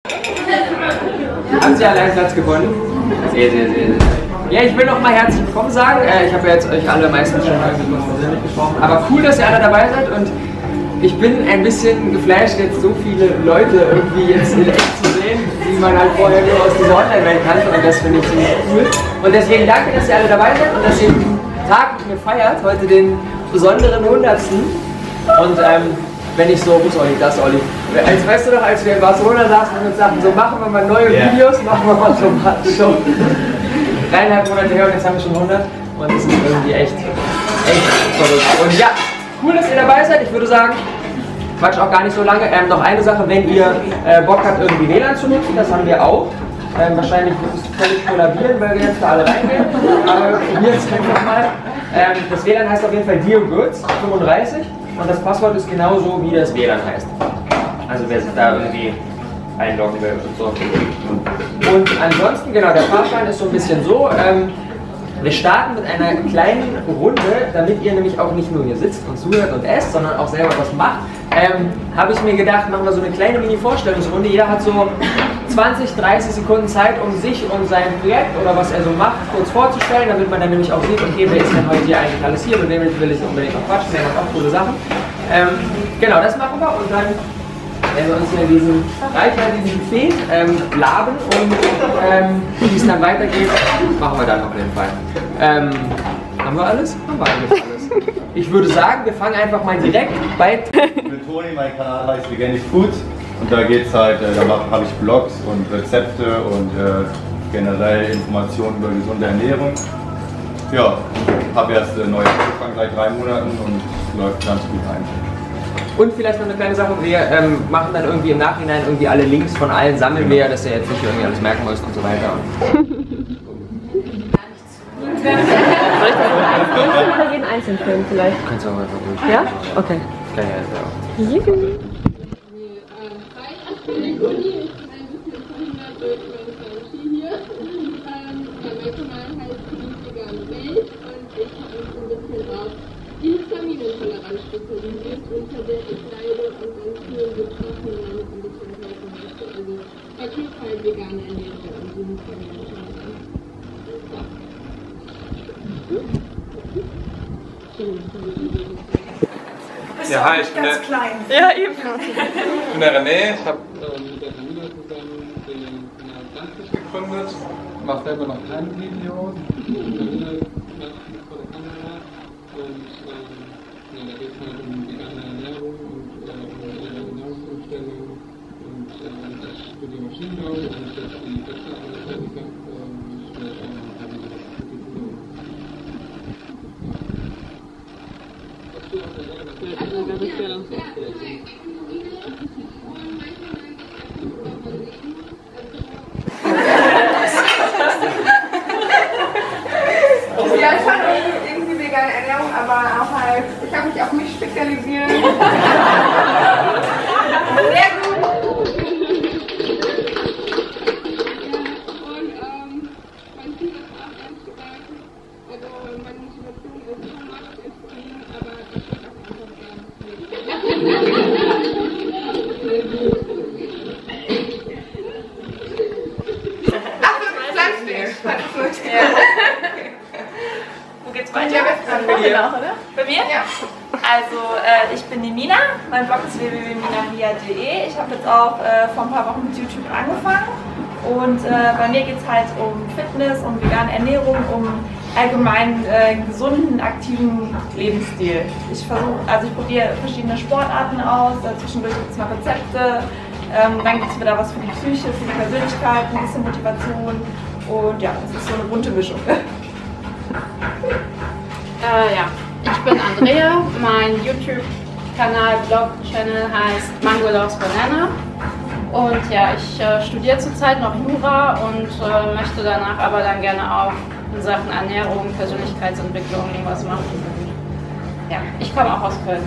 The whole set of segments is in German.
Haben Sie alle einen Platz gewonnen? Sehr, sehr, sehr, sehr. Ja, ich will noch mal herzlich willkommen sagen. Ich habe ja jetzt euch alle meistens schon persönlich gesprochen. Aber cool, dass ihr alle dabei seid und ich bin ein bisschen geflasht, jetzt so viele Leute irgendwie jetzt in echt zu sehen, die man halt vorher nur aus dieser Online-Welt kannte und das finde ich ziemlich cool. Und deswegen danke, dass ihr alle dabei seid und dass ihr den Tag mit mir feiert, heute den besonderen 100. Und wenn ich so, wo ist Olli? Das ist Olli. Als, weißt du noch, als wir in Barcelona saßen und uns sagten, so machen wir mal neue Videos, machen wir mal so 3,5 Monate her und jetzt haben wir schon 100 und das ist irgendwie echt verrückt. Und ja, cool, dass ihr dabei seid. Ich würde sagen, quatsch auch gar nicht so lange. Noch eine Sache, wenn ihr Bock habt, irgendwie WLAN zu nutzen, das haben wir auch. Wahrscheinlich wird es völlig kollabieren, weil wir jetzt da alle reingehen. Aber probiert es einfach mal. Das WLAN heißt auf jeden Fall DioGoods 35 und das Passwort ist genauso, wie das WLAN heißt. Also wer sich da irgendwie einloggen will und so. Und ansonsten, genau, der Fahrplan ist so ein bisschen so. Wir starten mit einer kleinen Runde, damit ihr nämlich auch nicht nur hier sitzt und zuhört und esst, sondern auch selber was macht. Habe ich mir gedacht, machen wir so eine kleine Mini-Vorstellungsrunde. Jeder hat so 20, 30 Sekunden Zeit, um sich und sein Projekt oder was er so macht, kurz vorzustellen, damit man dann nämlich auch sieht, okay, wer ist denn heute hier eigentlich alles hier, mit wem will ich unbedingt noch quatschen, der macht auch coole Sachen. Genau, das machen wir und dann werden wir uns hier in diesem reichhaltigen Buffet laben und wie es dann weitergeht, machen wir dann auf jeden Fall. Haben wir alles? Haben wir eigentlich alles. Ich würde sagen, wir fangen einfach mal direkt bei... Ich bin Toni, mein Kanal heißt Veganic Food und da geht's halt, da habe ich Blogs und Rezepte und generell Informationen über gesunde Ernährung. Ja, habe erst neu angefangen, seit 3 Monaten und läuft ganz gut ein. Und vielleicht noch eine kleine Sache, wir machen dann irgendwie im Nachhinein irgendwie alle Links von allen, sammeln wir, dass ihr jetzt nicht irgendwie alles merken müsst und so weiter. Soll ich oder jeden einzelnen filmen vielleicht? Kannst du auch einfach durch. Ja? Okay. Kann ja jetzt auch. Histaminintoleranz spezialisiert unter der ich leide und ganz vielen Betroffenen damit ein bisschen helfen möchte. Also verkehrt halt vegane Ernährung und Histaminintoleranz. Ja, hi, ich bin der, Ja, eben. ich bin der René, ich habe mit der Camilla zusammen den Kanal Pflanzlich gegründet, mache selber noch kleine Videos, Camilla macht viel vor der Kamera und ja, da geht es halt um vegane Ernährung und Ernährungsumstellung und das für die Maschinenbau und jetzt die Bachelorarbeit fertig habe, vielleicht auch noch ein paar Videos. Ja, ich fand irgendwie vegane Ernährung, aber auch halt, ich habe mich auf mich spezialisiert. Sehr gut. Mein Ziel ist auch ehrlich gesagt, also meine Motivation ist schon Macht ist clean, aber ich will auch einfach gerne Ach, du Pflanzlich. Wo geht's weiter? Bei mir? Ja. Also, ich bin die Mina, mein Blog ist www.minahia.de. Ich habe jetzt auch vor ein paar Wochen mit YouTube angefangen und bei mir geht es halt um Fitness, um vegane Ernährung, um allgemein gesunden, aktiven Lebensstil. Ich probiere verschiedene Sportarten aus, zwischendurch gibt es mal Rezepte, dann gibt es wieder was für die Psyche, für die Persönlichkeit, ein bisschen Motivation und ja, es ist so eine bunte Mischung. Ja, ich bin Andrea, mein YouTube-Kanal, Blog-Channel heißt Mango Loves Banana und ja, ich studiere zurzeit noch Jura und möchte danach aber dann gerne auch in Sachen Ernährung, Persönlichkeitsentwicklung was machen. Und, ja, ich komme auch aus Köln.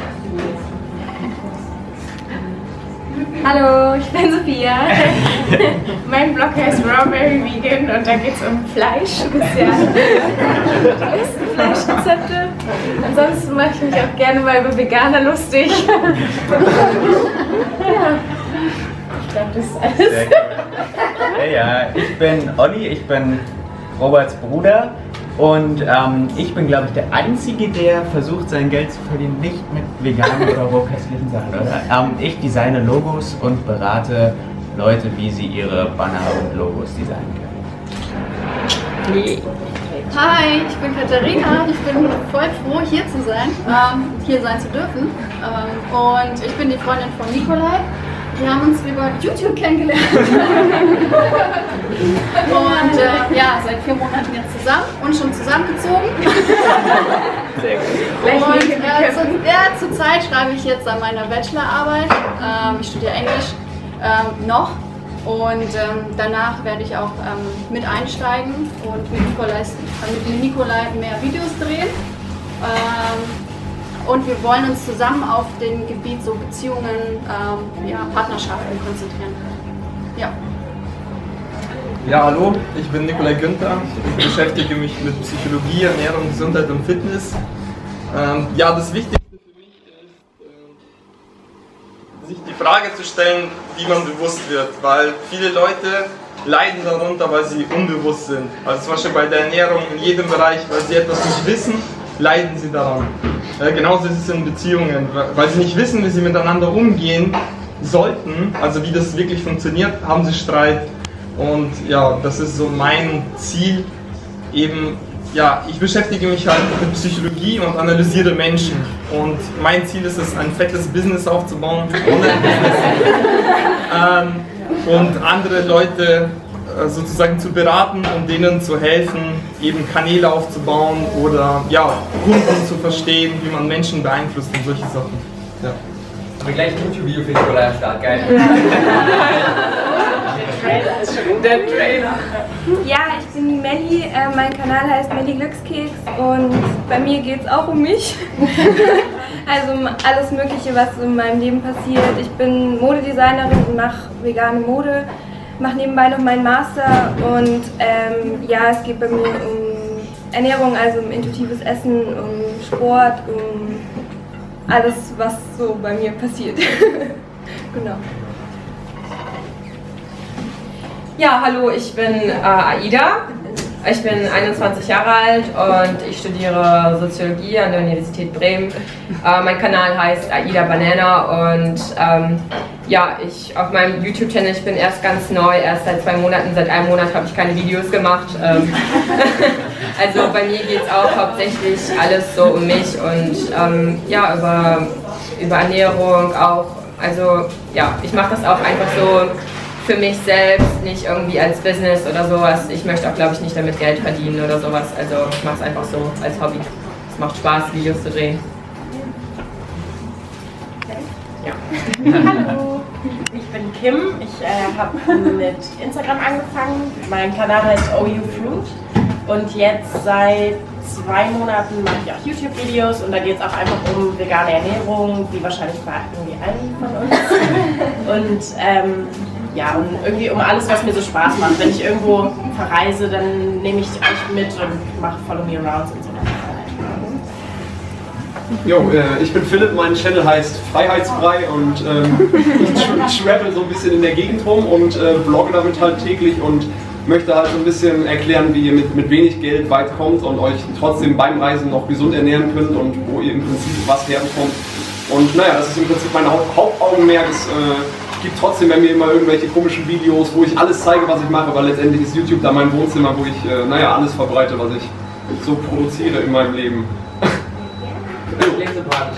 Hallo, ich bin Sophia. Mein Blog heißt Strawberry Vegan und da geht es um Fleisch, speziell Fleischrezepte. Ansonsten mache ich mich auch gerne mal über Veganer lustig. Ja. glaube, das ist alles. Sehr cool. Ja, ich bin Olli, ich bin Roberts Bruder und ich bin, glaube ich, der Einzige, der versucht, sein Geld zu verdienen, nicht mit veganen oder rohköstlichen Sachen, oder? Ich designe Logos und berate Leute, wie sie ihre Banner und Logos designen können. Hi, ich bin Katharina. Ich bin voll froh, hier zu sein, hier sein zu dürfen. Und ich bin die Freundin von Nikolai. Wir haben uns über YouTube kennengelernt. Und ja, seit 4 Monaten jetzt zusammen und schon zusammengezogen. Sehr gut. Und zurzeit schreibe ich jetzt an meiner Bachelorarbeit. Ich studiere Englisch noch. Und danach werde ich auch mit einsteigen und mit Nikolai mehr Videos drehen. Und wir wollen uns zusammen auf dem Gebiet so Beziehungen, ja, Partnerschaften konzentrieren. Ja. Ja, hallo, ich bin Nikolai Günther. Ich beschäftige mich mit Psychologie, Ernährung, Gesundheit und Fitness. Ja, das Wichtigste für mich ist, sich die Frage zu stellen, wie man bewusst wird, weil viele Leute leiden darunter, weil sie unbewusst sind. Also zum Beispiel bei der Ernährung in jedem Bereich, weil sie etwas nicht wissen, leiden sie daran. Genauso ist es in Beziehungen, weil sie nicht wissen, wie sie miteinander umgehen sollten, also wie das wirklich funktioniert, haben sie Streit. Und ja, das ist so mein Ziel, eben, ja, ich beschäftige mich halt mit Psychologie und analysiere Menschen. Und mein Ziel ist es, ein fettes Business aufzubauen, Online-Business, und andere Leute sozusagen zu beraten und denen zu helfen, eben Kanäle aufzubauen oder ja, Kunden zu verstehen, wie man Menschen beeinflusst und solche Sachen. Ja. Aber gleich ein YouTube-Video für Nikolai am Start, geil. Der Trailer. Ja, ich bin die Melli, mein Kanal heißt Melli Glückskeks und bei mir geht es auch um mich. Also um alles Mögliche, was in meinem Leben passiert. Ich bin Modedesignerin und mache vegane Mode, mache nebenbei noch meinen Master und ja, es geht bei mir um Ernährung, also um intuitives Essen, um Sport, um alles, was so bei mir passiert. Genau. Ja, hallo, ich bin Aida. Ich bin 21 Jahre alt und ich studiere Soziologie an der Universität Bremen. Mein Kanal heißt Aida Banana und ja, ich auf meinem YouTube-Channel, ich bin erst ganz neu, erst seit 2 Monaten, seit einem Monat habe ich keine Videos gemacht. Also bei mir geht es auch hauptsächlich alles so um mich und ja, über Ernährung auch. Also ja, ich mache das auch einfach so für mich selbst, nicht irgendwie als Business oder sowas. Ich möchte auch, glaube ich, nicht damit Geld verdienen oder sowas. Also ich mache es einfach so als Hobby. Es macht Spaß, Videos zu drehen. Ja. Hallo, ich bin Kim. Ich habe mit Instagram angefangen. Mein Kanal heißt OUFruit und jetzt seit 2 Monaten mache ich auch YouTube-Videos und da geht es auch einfach um vegane Ernährung, wie wahrscheinlich bei irgendwie allen von uns. Und ja, und irgendwie um alles, was mir so Spaß macht. Wenn ich irgendwo verreise, dann nehme ich euch mit und mache Follow Me Arounds und so. Jo, ich bin Philipp, mein Channel heißt Freiheitsbrei und ich travel so ein bisschen in der Gegend rum und vlogge damit halt täglich und möchte halt so ein bisschen erklären, wie ihr mit wenig Geld weit kommt und euch trotzdem beim Reisen noch gesund ernähren könnt und wo ihr im Prinzip was herbekommt. Und naja, das ist im Prinzip mein Hauptaugenmerk. Es gibt trotzdem bei mir immer irgendwelche komischen Videos, wo ich alles zeige, was ich mache, weil letztendlich ist YouTube da mein Wohnzimmer, wo ich naja, alles verbreite, was ich so produziere in meinem Leben. Klingt sympathisch.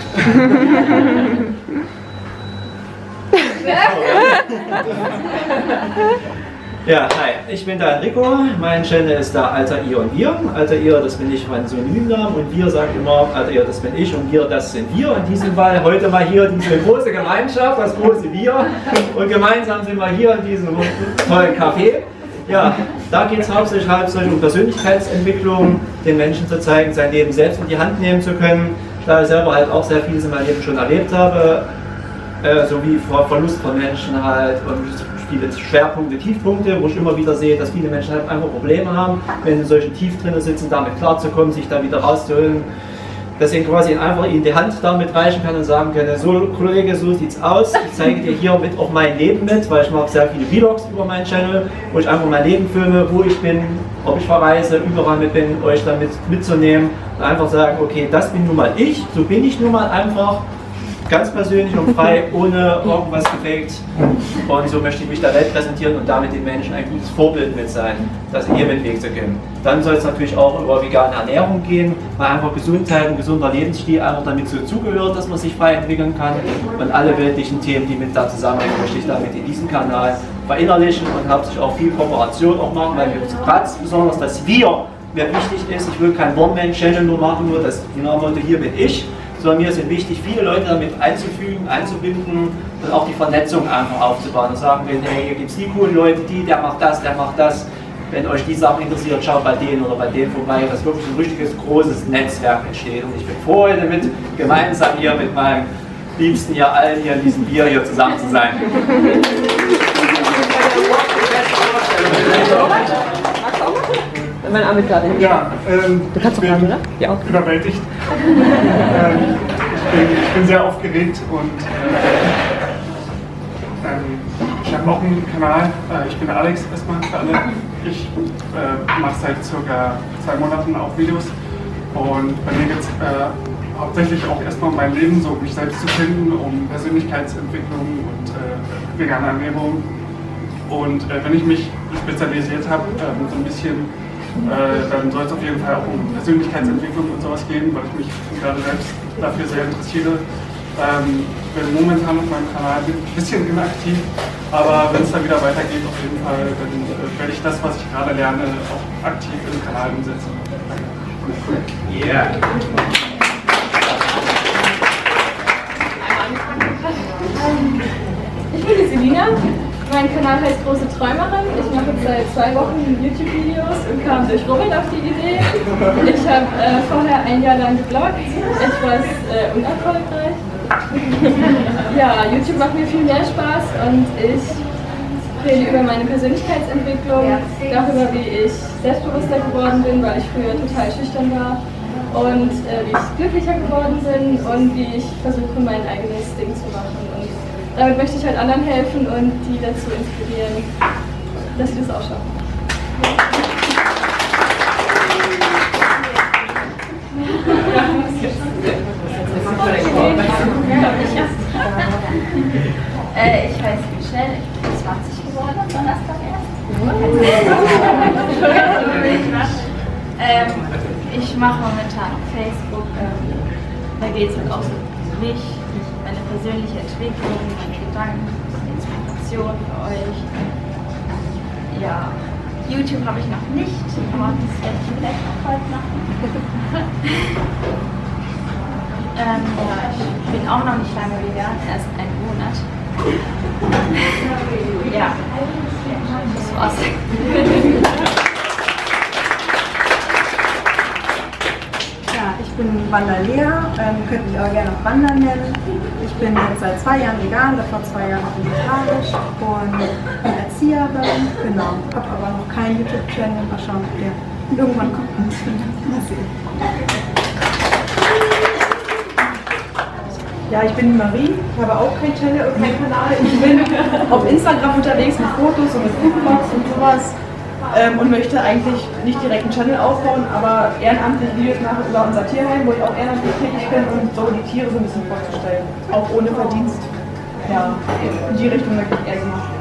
Ja, hi, ich bin der Enrico, mein Channel ist da Alter Ihr und Wir. Alter Ihr, das bin ich, mein Synonymnamen, und Wir sagt immer, Alter Ihr, das bin ich und Wir, das sind wir. In diesem Fall heute mal hier diese große Gemeinschaft, das große Wir, und gemeinsam sind wir hier in diesem tollen Café. Ja, da geht es hauptsächlich um Persönlichkeitsentwicklung, den Menschen zu zeigen, sein Leben selbst in die Hand nehmen zu können, da ich selber halt auch sehr vieles in meinem Leben schon erlebt habe, sowie Verlust von Menschen halt und viele Schwerpunkte, Tiefpunkte, wo ich immer wieder sehe, dass viele Menschen halt einfach Probleme haben, wenn sie in solchen Tief drin sitzen, damit klarzukommen, sich da wieder rauszuholen. dass ich quasi einfach in die Hand damit reichen kann und sagen kann, so Kollege, so sieht's aus, ich zeige dir hiermit auch mein Leben mit, weil ich mache sehr viele Vlogs über meinen Channel, wo ich einfach mein Leben filme, wo ich bin, ob ich verreise, überall mit bin, euch damit mitzunehmen und einfach sagen, okay, das bin nun mal ich, so bin ich nun mal einfach, ganz persönlich und frei, ohne irgendwas gefaked. Und so möchte ich mich der Welt präsentieren und damit den Menschen ein gutes Vorbild mit sein, dass ihr mit Weg zu gehen. Dann soll es natürlich auch über vegane Ernährung gehen, weil einfach Gesundheit und gesunder Lebensstil einfach damit so zugehört, dass man sich frei entwickeln kann. Und alle weltlichen Themen, die mit da zusammenhängen, möchte ich damit in diesem Kanal verinnerlichen und hauptsächlich auch viel Kooperation auch machen, weil mir ganz besonders das Wir mir wichtig ist. Ich will kein One-Man-Channel nur machen, nur das Motto, hier bin ich. Sondern mir ist wichtig, viele Leute damit einzufügen, einzubinden und auch die Vernetzung einfach aufzubauen und sagen, hey, hier gibt es die coolen Leute, der macht das, der macht das. Wenn euch die Sachen interessiert, schaut bei denen oder bei denen vorbei, dass wirklich ein richtiges großes Netzwerk entsteht. Und ich bin froh, damit gemeinsam hier mit meinem Liebsten hier allen hier in diesem Bier hier zusammen zu sein. Mein Arm ist gerade nicht. Ja, du kannst doch ran, oder? Ja. Überwältigt. Ich bin sehr aufgeregt und ich habe auch einen Kanal. Ich bin Alex erstmal für alle. Ich mache seit circa 2 Monaten auch Videos und bei mir geht es hauptsächlich auch erstmal um mein Leben, so um mich selbst zu finden, um Persönlichkeitsentwicklung und vegane Ernährung. Und wenn ich mich spezialisiert habe, so ein bisschen, dann soll es auf jeden Fall auch um Persönlichkeitsentwicklung und sowas gehen, weil ich mich gerade selbst dafür sehr interessiere. Bin momentan auf meinem Kanal ein bisschen inaktiv, aber wenn es dann wieder weitergeht, auf jeden Fall, dann werde ich das, was ich gerade lerne, auch aktiv im Kanal umsetzen. Yeah. Ich bin die Selina. Mein Kanal heißt Große Träumerin. Ich mache jetzt seit 2 Wochen YouTube-Videos und kam durch Robin auf die Idee. Ich habe vorher ein Jahr lang gebloggt, etwas unerfolgreich. Ja, YouTube macht mir viel mehr Spaß und ich rede über meine Persönlichkeitsentwicklung, darüber, wie ich selbstbewusster geworden bin, weil ich früher total schüchtern war, und wie ich glücklicher geworden bin und wie ich versuche, mein eigenes Ding zu machen. Und damit möchte ich halt anderen helfen und die dazu inspirieren, dass sie das auch schaffen. Ich heiße Michelle, ich bin 20 geworden am Donnerstag erst. Ich mache momentan auf Facebook, da geht es halt auch so um mich, meine persönliche Entwicklung, meine Gedanken, Inspiration für euch. Ja, YouTube habe ich noch nicht, aber das werde ich vielleicht noch bald machen. Ja, ich bin auch noch nicht lange vegan, erst 1 Monat. Ja, das war's. Ja, ich bin Wanderlea, könnt mich aber gerne auch Wander nennen. Ich bin jetzt seit 2 Jahren vegan, davor 2 Jahre vegetarisch und bin Erzieherin, genau. Habe aber noch keinen YouTube-Channel, mal schauen, ob der irgendwann kommt. Mal sehen. Ja, ich bin Marie, ich habe auch keinen Channel und keinen Kanal. Ich bin auf Instagram unterwegs mit Fotos und mit Foodblogs und sowas und möchte eigentlich nicht direkt einen Channel aufbauen, aber ehrenamtlich Videos machen über unser Tierheim, wo ich auch ehrenamtlich tätig bin und so die Tiere so ein bisschen vorzustellen. Auch ohne Verdienst. Ja, in die Richtung möchte ich eher so machen.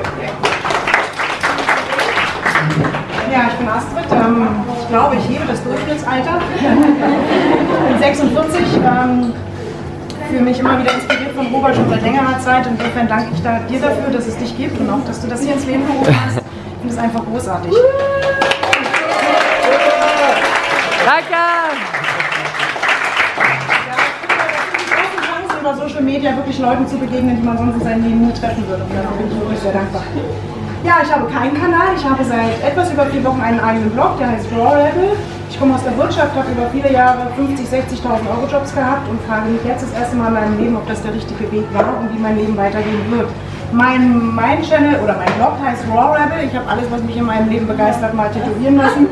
Ja, ich bin Astrid. Ich glaube, ich hebe das Durchschnittsalter. Ich bin 46. Fühle mich immer wieder inspiriert von Robert schon seit längerer Zeit. Insofern danke ich dir dafür, dass es dich gibt und auch, dass du das hier ins Leben gerufen hast. Ich finde es einfach großartig. Danke! Über Social Media wirklich Leuten zu begegnen, die man sonst in seinem Leben nie treffen würde. Und dafür bin ich wirklich sehr dankbar. Ja, ich habe keinen Kanal. Ich habe seit etwas über 4 Wochen einen eigenen Blog, der heißt Raw Rebel. Ich komme aus der Wirtschaft, habe über viele Jahre 50.000, 60.000 Euro Jobs gehabt und frage mich jetzt das erste Mal in meinem Leben, ob das der richtige Weg war und wie mein Leben weitergehen wird. Mein Channel oder mein Blog heißt Raw Rebel. Ich habe alles, was mich in meinem Leben begeistert, mal tätowieren lassen.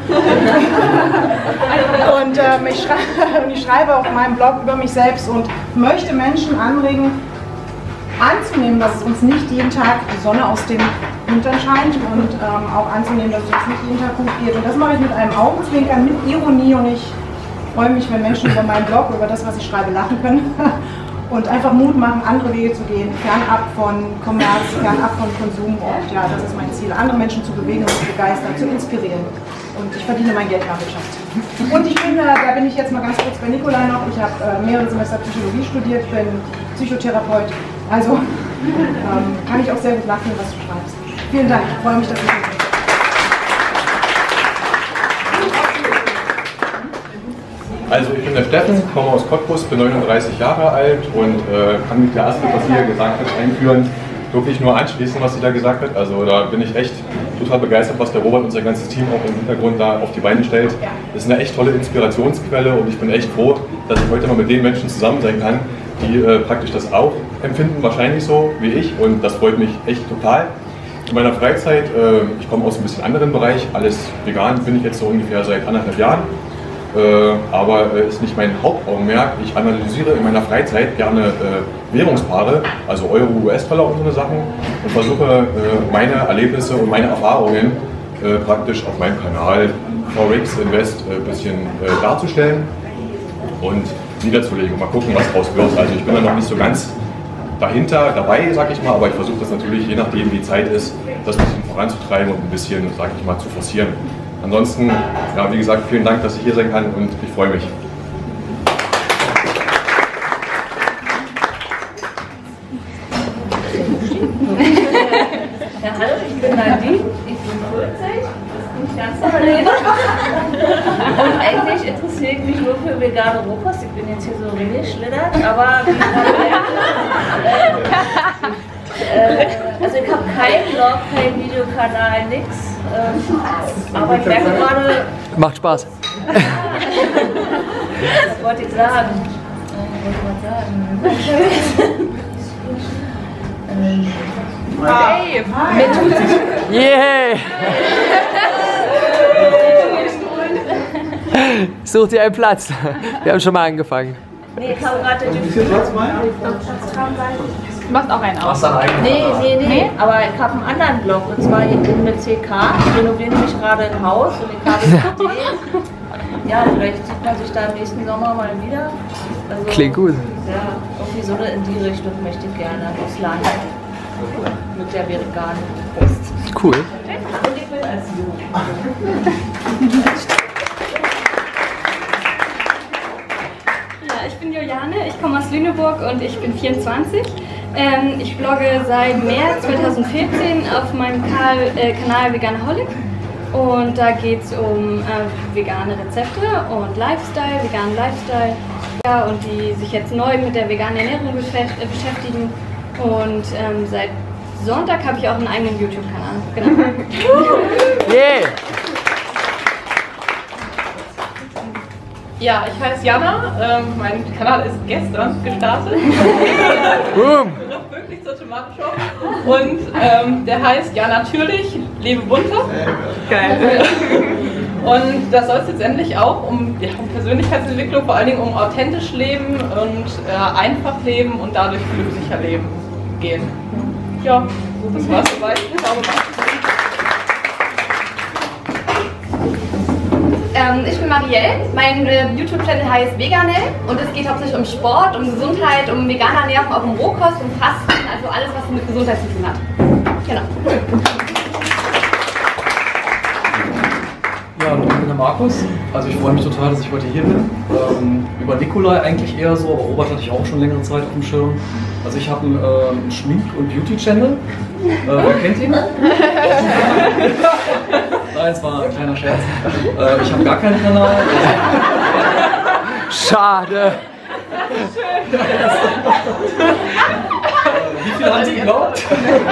Und ich schreibe auf meinem Blog über mich selbst und möchte Menschen anregen, anzunehmen, dass es uns nicht jeden Tag die Sonne aus dem Hintern scheint und auch anzunehmen, dass es uns nicht jeden Tag gut geht. Und das mache ich mit einem Augenzwinkern, mit Ironie, und ich freue mich, wenn Menschen über meinen Blog, über das, was ich schreibe, lachen können und einfach Mut machen, andere Wege zu gehen, fernab von Kommerz, fernab von Konsum. Und ja, das ist mein Ziel, andere Menschen zu bewegen und zu begeistern, zu inspirieren. Und ich verdiene mein Geld in der Wirtschaft. Und ich bin, da bin ich jetzt mal ganz kurz bei Nikolai noch, ich habe mehrere Semester Psychologie studiert, bin Psychotherapeut. Also kann ich auch sehr gut nachfühlen, was du schreibst. Vielen Dank, ich freue mich, dass du hier bist. Also ich bin der Steffen, komme aus Cottbus, bin 39 Jahre alt und kann mich der erste, was sie hier gesagt hat, einführen, wirklich nur anschließen, was sie da gesagt hat. Also da bin ich echt total begeistert, was der Robert und sein ganzes Team auch im Hintergrund da auf die Beine stellt. Das ist eine echt tolle Inspirationsquelle und ich bin echt froh, dass ich heute mal mit den Menschen zusammen sein kann, die praktisch das auch empfinden, wahrscheinlich so wie ich, und das freut mich echt total. In meiner Freizeit, ich komme aus ein bisschen anderen Bereich, alles vegan bin ich jetzt so ungefähr seit 1,5 Jahren. Aber ist nicht mein Hauptaugenmerk. Ich analysiere in meiner Freizeit gerne Währungspaare, also Euro, US-Dollar und so eine Sachen, und versuche meine Erlebnisse und meine Erfahrungen praktisch auf meinem Kanal Forex Invest ein bisschen darzustellen und niederzulegen. Mal gucken, was draus wird. Also ich bin da noch nicht so ganz dahinter dabei, sag ich mal, aber ich versuche das natürlich, je nachdem wie Zeit ist, das ein bisschen voranzutreiben und ein bisschen, sag ich mal, zu forcieren. Ansonsten, ja, wie gesagt, vielen Dank, dass ich hier sein kann und ich freue mich. Ja, hallo, ich bin Nadine, ich bin 40, nicht ganz alleine. Und eigentlich interessiere ich mich nur für vegane Rohkost. Ich bin jetzt hier so reingeschlittert, aber wie also ich habe keinen Blog, keinen Videokanal, nix. Aber ich merke gerade... Macht Spaß. Was wollte ich sagen? Hey! Mir tut sich... Yeah! Such dir einen Platz. Wir haben schon mal angefangen. Nee, ich habe gerade... Wie viel Platz mal? Du machst auch einen aus. Nee. Aber ich habe einen anderen Blog, und zwar mit CK. Ich renoviere nämlich gerade ein Haus und ich habe eine Idee. Ja, vielleicht sieht man sich da im nächsten Sommer mal wieder. Also, klingt gut. Ja, irgendwie so in die Richtung möchte ich gerne aufs Land. Mit der veganen Kost. Cool. Und ich bin als Ja, ich bin Juliane, ich komme aus Lüneburg und ich bin 24. Ich blogge seit März 2014 auf meinem Kanal Veganaholic. Und da geht es um vegane Rezepte und Lifestyle, veganen Lifestyle. Ja, und die sich jetzt neu mit der veganen Ernährung beschäftigen. Und seit Sonntag habe ich auch einen eigenen YouTube-Kanal. Genau. Yeah. Ja, ich heiße Jana, mein Kanal ist gestern gestartet. Boom! Noch wirklich zur Tomatenshow. Und der heißt Ja natürlich, lebe bunter. Geil. Und da soll es letztendlich auch um Persönlichkeitsentwicklung, vor allen Dingen um authentisch leben und einfach leben und dadurch glücklicher leben gehen. Ja, das war's soweit. Ich bin Marielle, mein YouTube-Channel heißt Veganell und es geht hauptsächlich um Sport, um Gesundheit, um vegane Ernährung, auch um Rohkost, um Fasten, also alles, was mit Gesundheit zu tun hat. Genau. Ja, und ich bin der Markus. Also ich freue mich total, dass ich heute hier bin. Über Nikolai eigentlich eher so, aber Robert hatte ich auch schon längere Zeit auf dem Schirm. Also ich habe einen Schmink- und Beauty-Channel. Wer kennt ihn? Nein, es war ein kleiner Scherz. Ich habe gar keinen Kanal. Schade. Wie viele haben Sie geglaubt?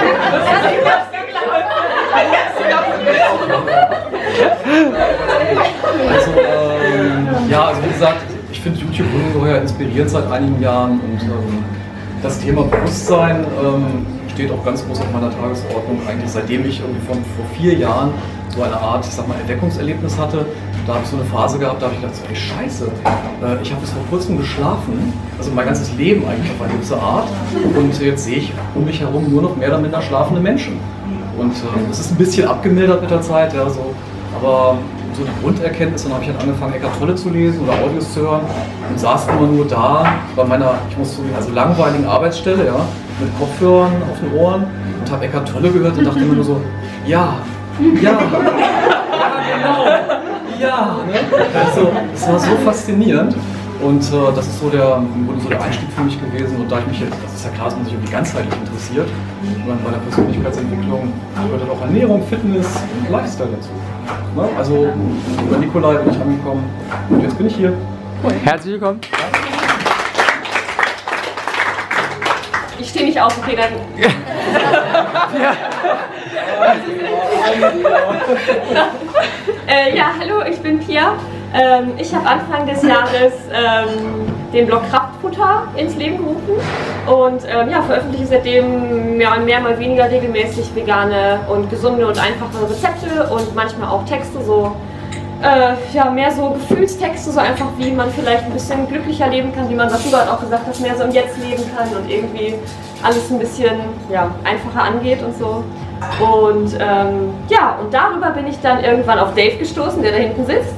Also, ja, also wie gesagt, ich finde YouTube ungeheuer inspirierend seit einigen Jahren und das Thema Bewusstsein steht auch ganz groß auf meiner Tagesordnung, eigentlich seitdem ich irgendwie vor 4 Jahren so eine Art, ich sag mal, Erweckungserlebnis hatte. Da habe ich so eine Phase gehabt, da habe ich gedacht, ey Scheiße, ich habe bis vor kurzem geschlafen, also mein ganzes Leben eigentlich auf eine gewisse Art, und jetzt sehe ich um mich herum nur noch mehr oder minder schlafende Menschen. Und es ist ein bisschen abgemildert mit der Zeit, ja, so, aber so die Grunderkenntnis, dann habe ich halt angefangen, Eckhart Tolle zu lesen oder Audios zu hören und saß immer nur da bei meiner, ich muss zugeben, also langweiligen Arbeitsstelle, ja, mit Kopfhörern auf den Ohren und habe Eckhart Tolle gehört und dachte immer nur so, ja, genau, ja, ne? Also, das war so faszinierend und das ist so der Einstieg für mich gewesen, und da ich mich jetzt, das ist ja klar, dass man sich irgendwie ganzheitlich interessiert, und bei der Persönlichkeitsentwicklung gehört dann auch Ernährung, Fitness und Lifestyle dazu. Ne? Also über Nikolai bin ich angekommen und jetzt bin ich hier. Herzlich willkommen. Ich stehe nicht auf, okay, dann. Ja, hallo, ich bin Pia. Ich habe Anfang des Jahres den Blog Kraftfutter ins Leben gerufen und ja, veröffentliche seitdem mehr und mehr, mal weniger regelmäßig vegane und gesunde und einfache Rezepte und manchmal auch Texte, so ja, mehr so Gefühlstexte, so einfach wie man vielleicht ein bisschen glücklicher leben kann, wie man, was du gerade auch gesagt hast, mehr so im Jetzt leben kann und irgendwie alles ein bisschen ja, einfacher angeht und so. Und ja, und darüber bin ich dann irgendwann auf Dave gestoßen, der da hinten sitzt.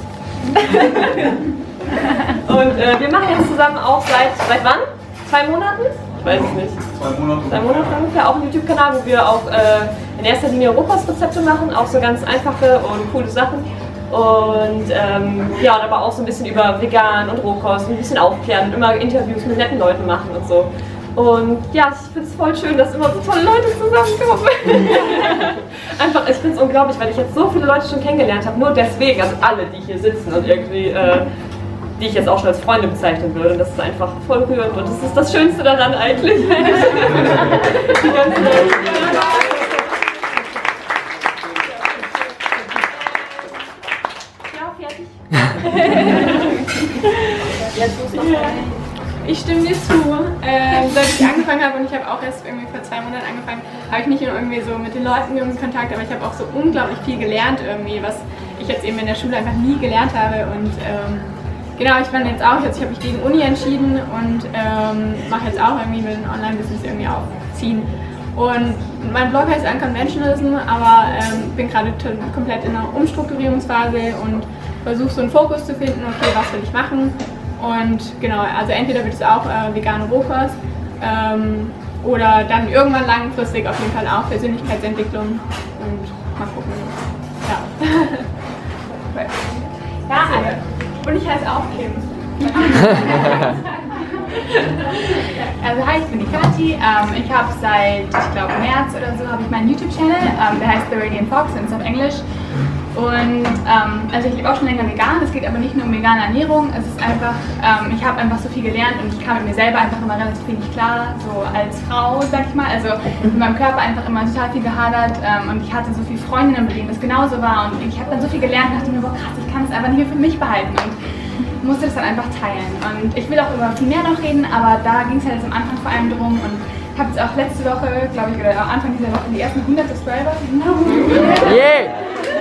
Und wir machen jetzt zusammen auch seit wann? 2 Monaten? Ich weiß es nicht. 2 Monate. 2 Monate ungefähr auch einen YouTube-Kanal, wo wir auch in erster Linie Rohkostrezepte machen, auch so ganz einfache und coole Sachen. Und ja, und aber auch so ein bisschen über Vegan und Rohkost, ein bisschen aufklären und immer Interviews mit netten Leuten machen und so. Und ja, ich finde es voll schön, dass immer so tolle Leute zusammenkommen. Einfach, ich finde es unglaublich, weil ich jetzt so viele Leute schon kennengelernt habe, nur deswegen, also alle, die hier sitzen und irgendwie, die ich jetzt auch schon als Freunde bezeichnen würde. Das ist einfach voll rührend und das ist das Schönste daran eigentlich. Die ganzen Leute. Ja, fertig. Jetzt muss noch Ich stimme dir zu. Seit ich angefangen habe, und ich habe auch erst irgendwie vor 2 Monaten angefangen, habe ich nicht nur irgendwie so mit den Leuten in Kontakt, aber ich habe auch so unglaublich viel gelernt irgendwie, was ich jetzt eben in der Schule einfach nie gelernt habe. Und genau, ich bin jetzt auch, ich habe mich gegen Uni entschieden und mache jetzt auch irgendwie mit dem Online-Business irgendwie aufziehen. Und mein Blog heißt Unconventionalism, aber bin gerade komplett in einer Umstrukturierungsphase und versuche so einen Fokus zu finden, okay, was will ich machen. Und genau, also entweder wird es auch vegane Rohkost oder dann irgendwann langfristig auf jeden Fall auch Persönlichkeitsentwicklung und mal gucken. Ja. Ja, und ich heiße auch Kim. Also hi, ich bin die Kathi. Ich habe seit, ich glaube März oder so, habe ich meinen YouTube-Channel, der heißt The Radiant Fox und ist auf Englisch. Und also ich lebe auch schon länger vegan, es geht aber nicht nur um vegane Ernährung, es ist einfach, ich habe einfach so viel gelernt und ich kam mit mir selber einfach immer relativ wenig klar, so als Frau, sag ich mal, also mit meinem Körper einfach immer total viel gehadert und ich hatte so viele Freundinnen, mit denen das genauso war und ich habe dann so viel gelernt und dachte mir, boah krass, ich kann es einfach nicht mehr für mich behalten und musste das dann einfach teilen. Und ich will auch über viel mehr noch reden, aber da ging es halt jetzt am Anfang vor allem drum und habe jetzt auch letzte Woche, glaube ich, oder Anfang dieser Woche die ersten 100 Subscriber. Yeah!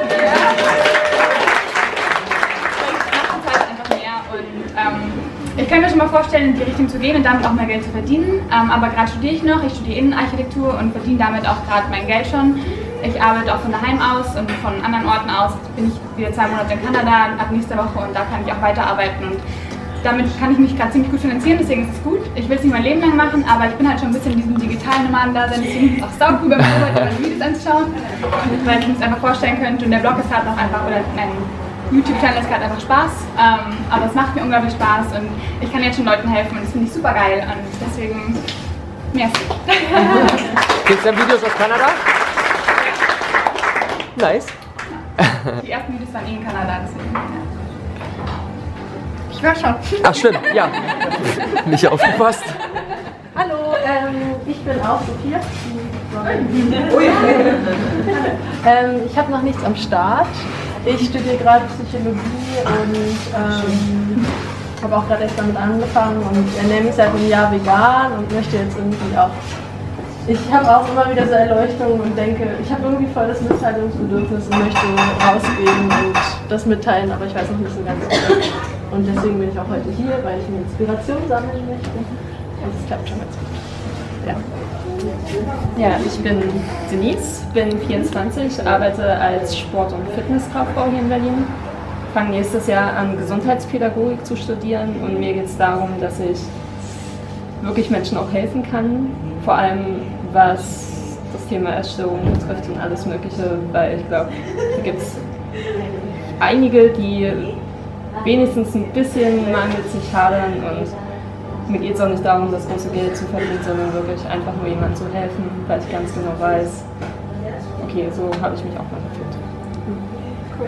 Ich kann mir schon mal vorstellen, in die Richtung zu gehen und damit auch mehr Geld zu verdienen. Aber gerade studiere ich noch, ich studiere Innenarchitektur und verdiene damit auch gerade mein Geld schon. Ich arbeite auch von daheim aus und von anderen Orten aus. Jetzt bin ich wieder 2 Monate in Kanada ab nächster Woche und da kann ich auch weiterarbeiten. Und damit kann ich mich gerade ziemlich gut finanzieren, deswegen ist es gut. Ich will es nicht mein Leben lang machen, aber ich bin halt schon ein bisschen in diesem digitalen Nomaden-Dasein, deswegen ist es auch saucool beim Arbeiten, meine Videos anzuschauen, weil ich mir das einfach vorstellen könnte. Und der Blog ist halt noch einfach, oder mein YouTube-Channel ist gerade einfach Spaß, aber es macht mir unglaublich Spaß und ich kann jetzt schon Leuten helfen und das finde ich super geil und deswegen, merci. Gibt es denn Videos aus Kanada? Nice. Die ersten Videos waren in Kanada, deswegen, ja. Ich war schon. Ach stimmt, ja. Nicht aufgepasst. Hallo, ich bin auch Sophia. Ich habe noch nichts am Start. Ich studiere gerade Psychologie und habe auch gerade erst damit angefangen und ernähre mich seit einem Jahr vegan und möchte jetzt irgendwie auch Ich habe auch immer wieder so Erleuchtungen und denke, ich habe irgendwie voll das Mitteilungsbedürfnis und möchte rausgehen und das mitteilen, aber ich weiß noch nicht so ganz genau. Und deswegen bin ich auch heute hier, weil ich mir Inspiration sammeln möchte. Und es klappt schon ganz gut. Ja. Ja, ich bin Denise, bin 24, arbeite als Sport- und Fitnesskauffrau hier in Berlin. Fange nächstes Jahr an, Gesundheitspädagogik zu studieren und mir geht es darum, dass ich wirklich Menschen auch helfen kann, vor allem was das Thema Essstörungen betrifft und alles Mögliche, weil ich glaube, hier gibt es einige, die wenigstens ein bisschen mal mit sich hadern und mir geht es auch nicht darum, das große Geld zu verdienen, sondern wirklich einfach nur jemandem zu helfen, weil ich ganz genau weiß, okay, so habe ich mich auch mal gefühlt. Cool.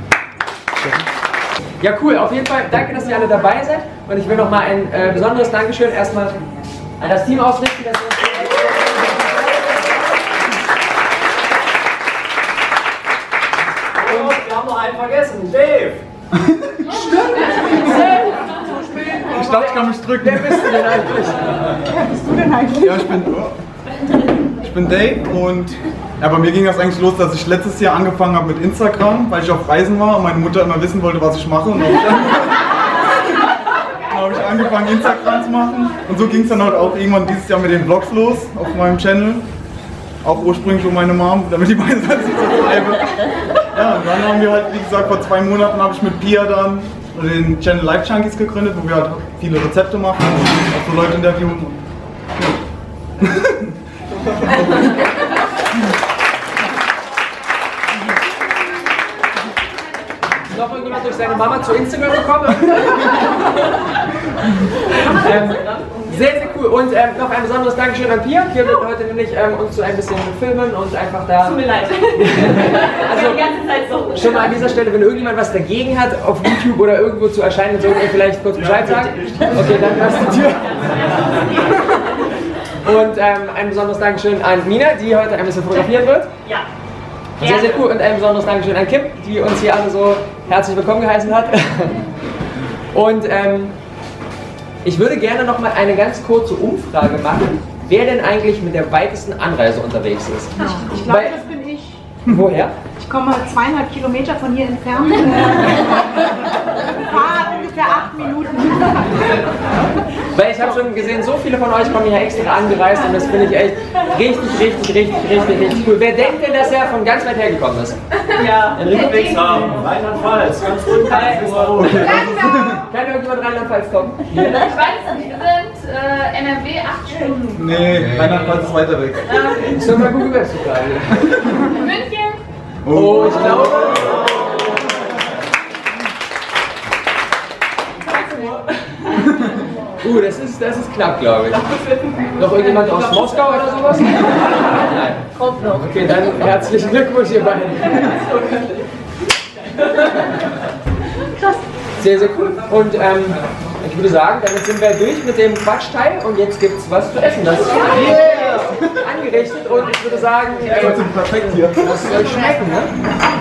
Ja, cool, auf jeden Fall danke, dass ihr alle dabei seid und ich will noch mal ein besonderes Dankeschön erstmal an das Team ausrichten, dass und wir haben noch einen vergessen, Dave! Ich dachte, ich kann mich drücken. Wer bist du denn eigentlich? Wer bist du denn eigentlich? Ja, ich bin Dave und ja, bei mir ging das eigentlich los, dass ich letztes Jahr angefangen habe mit Instagram, weil ich auf Reisen war und meine Mutter immer wissen wollte, was ich mache. Und dann habe ich angefangen, Instagram zu machen. Und so ging es dann halt auch irgendwann dieses Jahr mit den Vlogs los auf meinem Channel. Auch ursprünglich um meine Mom, damit die weiß, dass ich so bleibe. Ja, und dann haben wir halt, wie gesagt, vor 2 Monaten habe ich mit Pia dann den Channel Life Junkies gegründet, wo wir halt viele Rezepte machen und auch so Leute interviewen. Ja. Ist noch irgendjemand durch seine Mama zu Instagram gekommen? Sehr, sehr cool. Und noch ein besonderes Dankeschön an Pia. Pia wird heute nämlich uns so ein bisschen filmen und einfach da... Tut mir leid. Also, die ganze Zeit so. Schon mal an dieser Stelle, wenn irgendjemand was dagegen hat, auf YouTube oder irgendwo zu erscheinen, sollt ihr vielleicht kurz Bescheid sagen. Okay, dann lass die Tür. Und ein besonderes Dankeschön an Mina, die heute ein bisschen fotografieren wird. Ja. Sehr, sehr cool. Und ein besonderes Dankeschön an Kim, die uns hier alle so herzlich willkommen geheißen hat. Und ich würde gerne noch mal eine ganz kurze Umfrage machen, wer denn eigentlich mit der weitesten Anreise unterwegs ist. Ich glaube, das bin ich. Woher? Ich komme 2,5 Kilometer von hier entfernt. Fahre ungefähr 8 Minuten. Weil ich habe schon gesehen, so viele von euch kommen hier extra angereist und das finde ich echt richtig cool. Wer denkt denn, dass er von ganz weit her gekommen ist? Ja. Enrico Wixhaben, Rheinland-Pfalz, ganz unten. Kann irgendjemand Rheinland-Pfalz kommen? Ich weiß es nicht, wir sind NRW 8 Stunden. Nee, Rheinland-Pfalz ist weiter weg. Ich soll mal Google Maps fragen. München? Oh, ich glaube. Das ist knapp, glaube ich. Noch irgendjemand aus Moskau oder sowas? Nein. Kommt noch. Okay, dann herzlichen Glückwunsch, ihr beiden. Krass. Sehr, sehr cool. Und ich würde sagen, damit sind wir durch mit dem Quatschteil und jetzt gibt es was zu essen. Das ist angerichtet und ich würde sagen, perfekt hier. das soll schmecken, ne?